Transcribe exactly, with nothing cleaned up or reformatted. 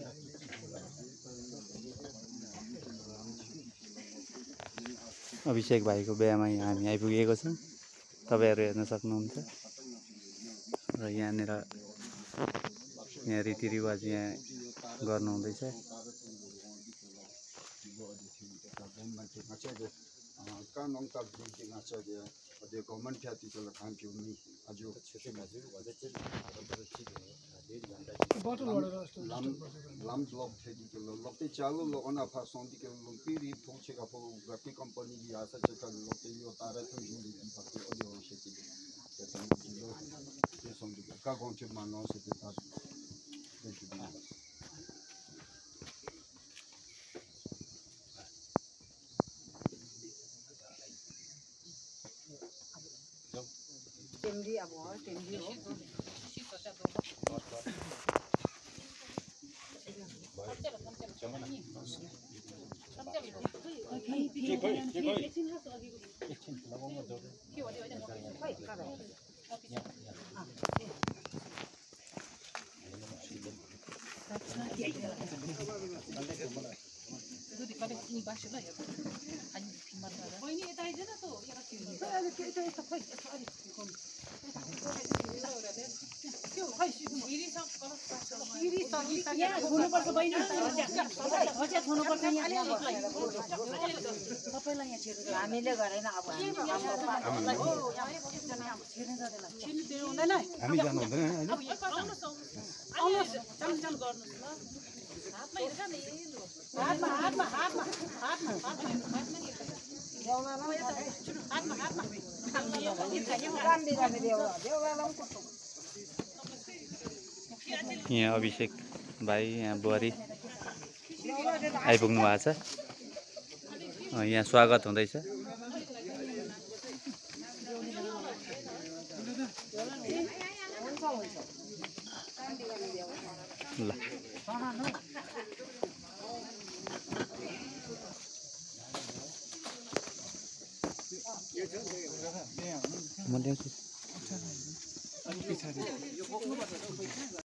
अभिषेक भाइको बिहामा यहाँ हामी आइपुगेको छौँ। तपाईहरु हेर्न सक्नुहुन्छ र यहाँनिर यहाँ रीतिरिवाज यहाँ गर्नु हुँदैछ। Lam block thedi ke lo lokte chalo lo ona pha sondi ke lo piri thoche ka po gati company gi asa cheka lokte yo tara to juli ki pakte audio sheki ke tan ki lo ke sondi ka gonche mano se te ta Temri अब हो टेमरी हो हुनुपर्छ बहिनी अझै हुनुपर्छ यहाँ सबैलाई यहाँ छिर्नु हामीले गरेन अब हामी जानु हुँदैन हैन आउनुस् चल चल गर्नुस् ल हातमा हेर्छ नि हातमा हातमा हातमा हातमा हातमा हातमा यहाँ अभिषेक भाइ यहाँ बुहारी आइपुग्नु भएको छ। यहाँ स्वागत हुँदैछ। ल म ल्याउँछु।